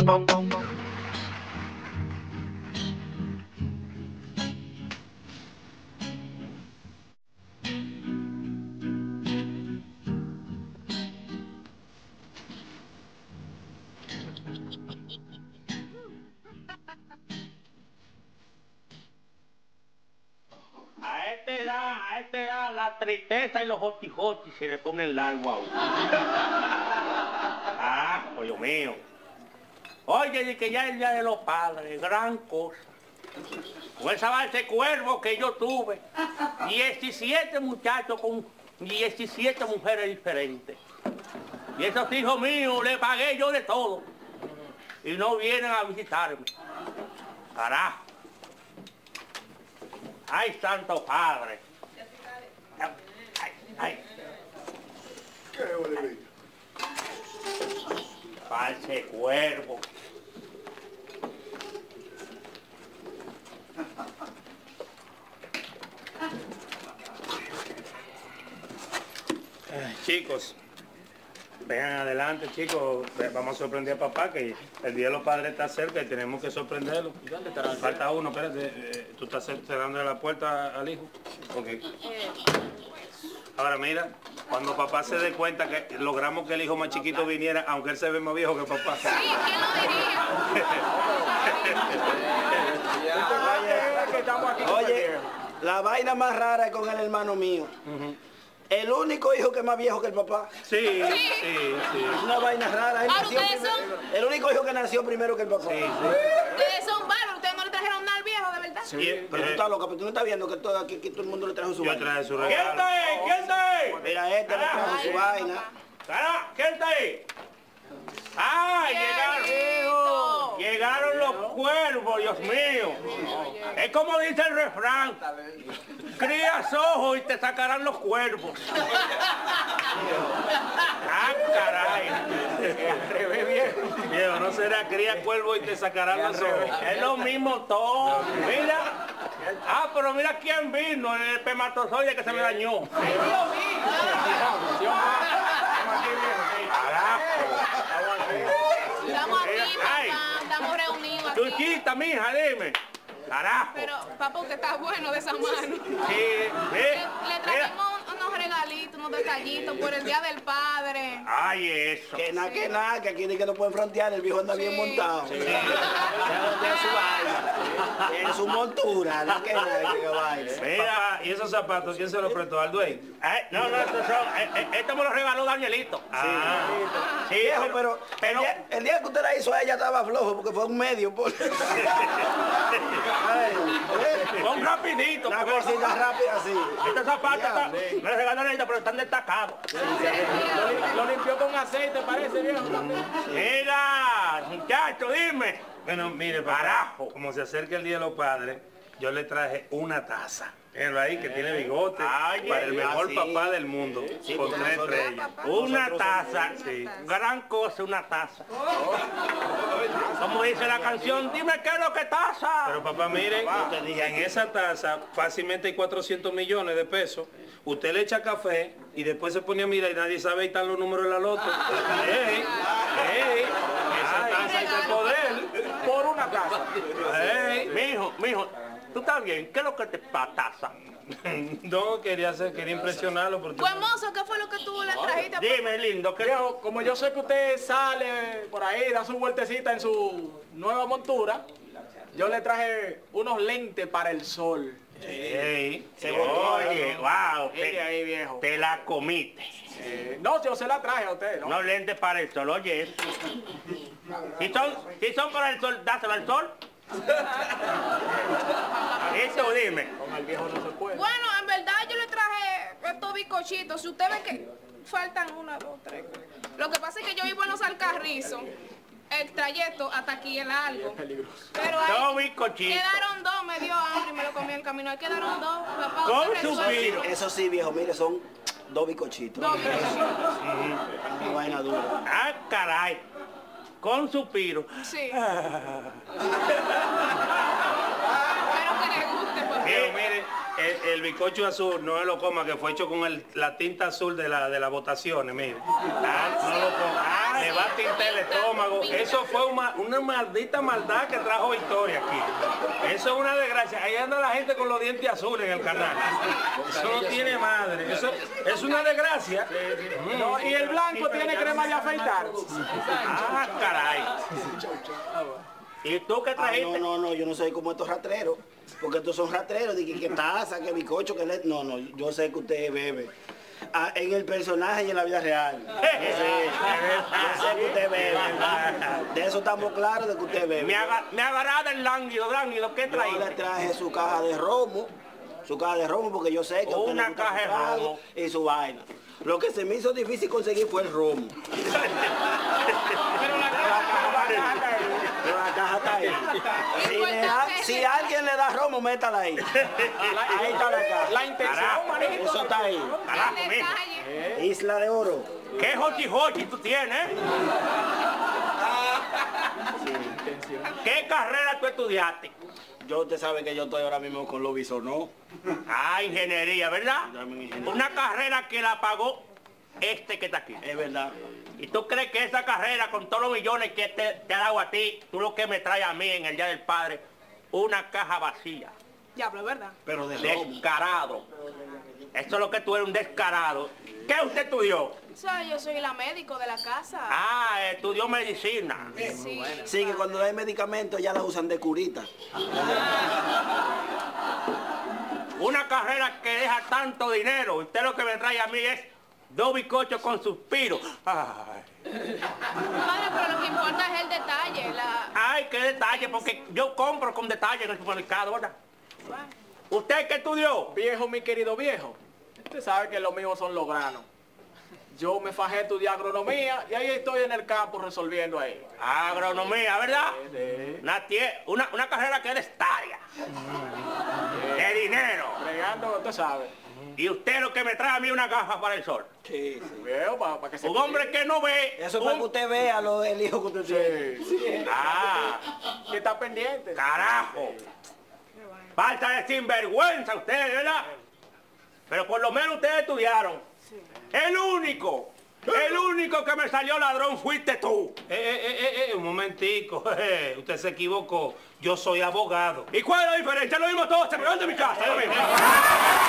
A este da la tristeza y los jotijotis se le ponen largo a uno. Ah, Dios mío. Oye, de que ya es el Día de los Padres, gran cosa. Con ese cuervo que yo tuve, 17 muchachos con 17 mujeres diferentes. Y esos hijos míos les pagué yo de todo. Y no vienen a visitarme. Carajo. ¡Ay, santo padre! ¡Ay! ¿Qué bolivia? ¡False cuervo! Chicos, vengan adelante, chicos. Vamos a sorprender a papá, que el Día de los Padres está cerca y tenemos que sorprenderlo. ¿Dónde estará? Falta uno, espérate. Tú estás cerrando la puerta al hijo. Okay. Ahora mira, cuando papá se dé cuenta que logramos que el hijo más chiquito viniera, aunque él se ve más viejo que papá. Sí, ¿quién lo diría? Oye, la vaina más rara es con el hermano mío. El único hijo que es más viejo que el papá. Sí. Es una vaina rara. Él nació el único hijo que nació primero que el papá. Ustedes son bárbaros, ustedes no le trajeron nada al viejo, de verdad. Sí, pero tú estás loca, pero tú no estás viendo que aquí todo el mundo le trajo su vaina. Yo traje su ¿Quién regalo. está ahí? ¿Quién está ahí? Mira, le trajo su vaina. ¿Quién está ahí? ¡Ah, llegaron! Llegaron los cuervos, Dios mío. Es como dice el refrán. Crías ojos y te sacarán los cuervos. ¡Ah, caray! Viejo, no será cría cuervo y te sacarán los ojos. Es lo mismo todo. Mira. Ah, pero mira quién vino, el espermatozoide que se me dañó. ¡Ay, Dios mío! Estamos aquí, papá, estamos reunidos aquí. Chuchita, mija, dime. Carajo. Pero, papá, usted está bueno de esa mano. Sí, Le trajimos unos regalitos, unos detallitos por el Día del Padre. Ay, eso. Que nada, que aquí ni que no pueden frontear, el viejo anda bien montado. Tiene su vaina, tiene su montura, no que vaina. Mira, ¿y esos zapatos quién se los prestó? ¿Al dueño? No, esto me lo regaló Danielito. Sí, viejo, pero el día que usted la hizo a ella estaba flojo porque fue un medio. Son rapidito. Una cosita rápida así. Estos zapatos me los regaló Danielito, pero están destacados. Lo limpió con aceite, parece, viejo. Mira, muchacho, dime. Bueno, mire, carajo, como se acerca el Día de los Padres, yo le traje una taza. Mírenlo ahí, que tiene bigote, para el mejor papá del mundo, con 3 estrellas. Una taza, sí. Gran cosa, una taza. Como dice la canción, dime qué es lo que taza. Pero papá, mire, en esa taza fácilmente hay 400 millones de pesos. Usted le echa café y después se pone a mirar y nadie sabe, ahí están los números de la loto. Esa taza hay que poder Por una casa. Mijo, ¿tú estás bien? ¿Qué es lo que te pasa? No, quería impresionarlo porque... Pues, mozo, ¿qué fue lo que tú le trajiste? Dime, lindo, que Viejo, como yo sé que usted sale por ahí, da su vueltecita en su nueva montura, yo le traje unos lentes para el sol. Oye, wow, Ahí, viejo. te la comiste. No, yo se la traje a usted, ¿no? No lentes para el sol, oye eso. Si son para el sol, dáselo al sol. Eso dime. Con el viejo no se puede. Bueno, en verdad yo le traje estos bizcochitos. Si usted ve que faltan 1, 2, 3. Lo que pasa es que yo vivo en los Alcarrizos. El trayecto hasta aquí es largo. Pero ahí 2 bizcochitos. quedaron 2, me dio hambre y me lo comí en el camino. Ahí quedaron 2. Papá, Con usted resuelve. suspiro. Eso sí, viejo, mire, son 2 bizcochitos. 2 bizcochitos. Una vaina dura. Ah, caray. Con suspiro. Sí. Espero que le guste, papá. Viejo, mire, el bizcocho azul no se lo coma, que fue hecho con la tinta azul de las votaciones, mire. No lo pongas. Le va a tintar el estómago. Eso fue una maldita maldad que trajo Victoria aquí. Eso es una desgracia. Ahí anda la gente con los dientes azules en el canal. Eso no tiene madre. Eso es una desgracia. No, y el blanco tiene crema de afeitar. Ah, caray. ¿Y tú qué trajiste? No, yo no sé cómo estos ratreros. Porque estos son ratreros, de que taza, que bizcocho, que le... No, yo sé que usted bebe. Ah, en el personaje y en la vida real. Yo sé que usted bebe. De eso estamos claros, de que usted bebe. Me agarrada el lánguido, ¿qué Yo traíste? le traje su caja de romo. Su caja de romo, porque yo sé que a usted le Una gusta caja su de trago romo. y su vaina. Lo que se me hizo difícil conseguir fue el romo. Pero la caja Pero la caja está ahí. Si alguien le da romo, métala ahí. Ahí está la caja. La intención, manito. Eso está ahí. Carajo, El mijo. detalle. Isla de Oro. ¿Qué hochi tú tienes? ¿Qué carrera tú estudiaste? Usted sabe que yo estoy ahora mismo con los ¿no? Ah, ingeniería, ¿verdad? Dame ingeniería. Una carrera que la pagó este que está aquí. Es verdad. ¿Y tú crees que esa carrera, con todos los millones que te ha dado a ti, tú lo que me traes a mí en el Día del Padre, una caja vacía? Diablo, es verdad. Pero de romo. Descarado. Eso es lo que tú eres, un descarado. ¿Qué usted estudió? O sea, yo soy la médico de la casa. Ah, estudió medicina. Sí. Sí, que cuando hay medicamentos ya la usan de curita. Una carrera que deja tanto dinero. Usted lo que me trae a mí es 2 bizcochos con suspiro. Ay, Padre, pero lo que importa es el detalle. ay, qué detalle, porque yo compro con detalle en el supermercado, ¿verdad? Bueno, ¿Usted qué estudió? Viejo, mi querido viejo. Usted sabe que lo mío son los granos. Yo me fajé a estudiar agronomía y ahí estoy en el campo resolviendo ahí. Agronomía, ¿verdad? Sí. Una carrera que es estaria. De dinero. Bregando, usted sabe. Y usted lo que me trae a mí una gafa para el sol. Sí, Viejo, para que se... Un hombre que no ve. Eso es para que usted vea el hijo que usted tiene. Sí. Ah, Que está pendiente. carajo. Falta de sinvergüenza ustedes, ¿verdad? Pero por lo menos ustedes estudiaron. El único que me salió ladrón fuiste tú. Un momentico. Usted se equivocó. Yo soy abogado. ¿Y cuál es la diferencia? Lo mismo todos se me van de mi casa. Lo mismo.